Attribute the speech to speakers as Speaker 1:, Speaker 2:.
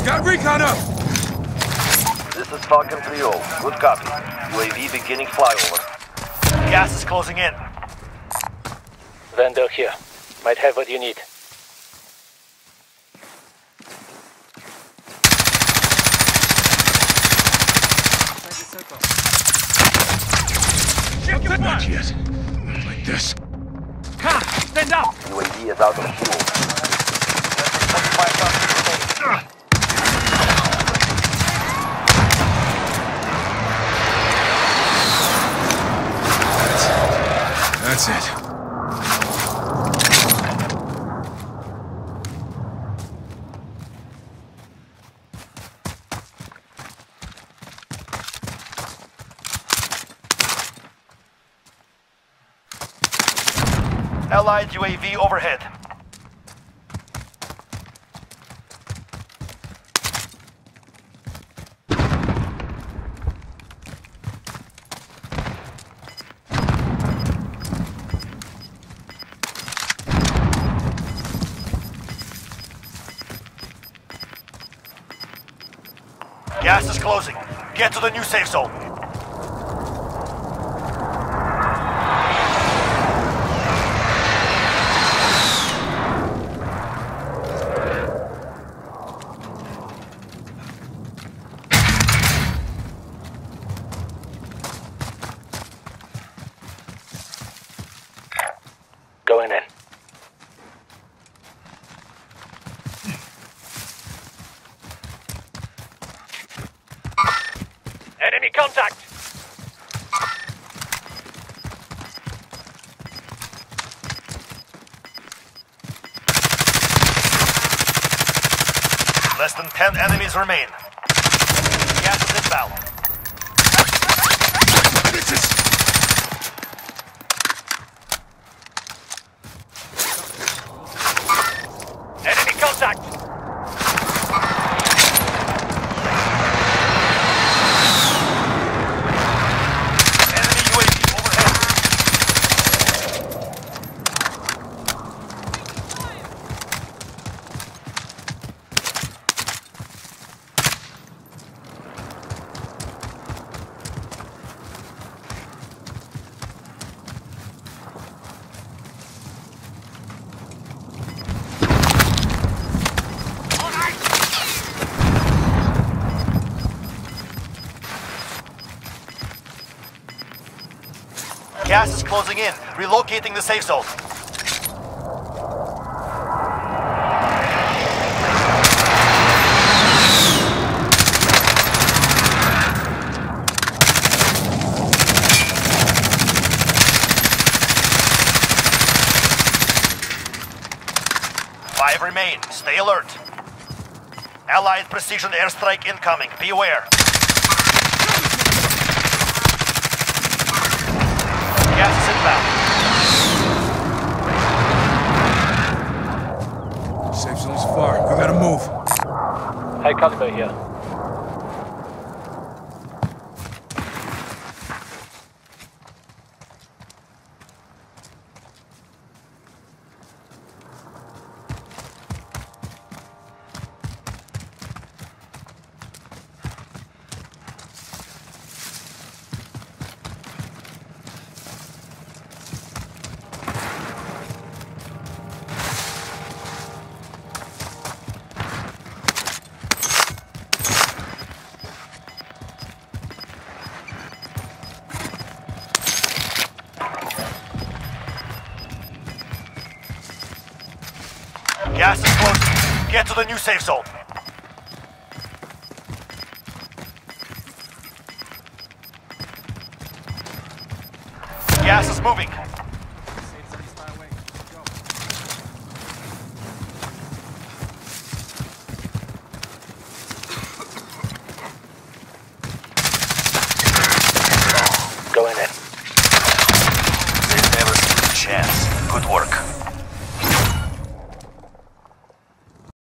Speaker 1: Got recon up!
Speaker 2: This is Falcon 3-0. Good copy. UAV beginning flyover.
Speaker 3: Gas is closing in.
Speaker 4: Vendor here. Might have what you need.
Speaker 1: Not yet. Like this.
Speaker 3: Come, stand up!
Speaker 2: UAV is out of fuel.
Speaker 1: That's it.
Speaker 3: Allied UAV overhead. Gas is closing. Get to the new safe zone.
Speaker 4: Going in.
Speaker 3: Enemy contact! Less than 10 enemies remain. Gas is inbound.
Speaker 1: This is...
Speaker 3: Enemy contact! Enemy UAV overhead. Gas is closing in. Relocating the safe zone. Five remain. Stay alert. Allied precision airstrike incoming. Be aware. Gas is inbound.
Speaker 1: Safe zone's far. We gotta move.
Speaker 4: High caliber here.
Speaker 3: Gas is closing. Get to the new safe zone. Gas is moving.
Speaker 4: Going in.
Speaker 3: They've never stood a chance. Good work.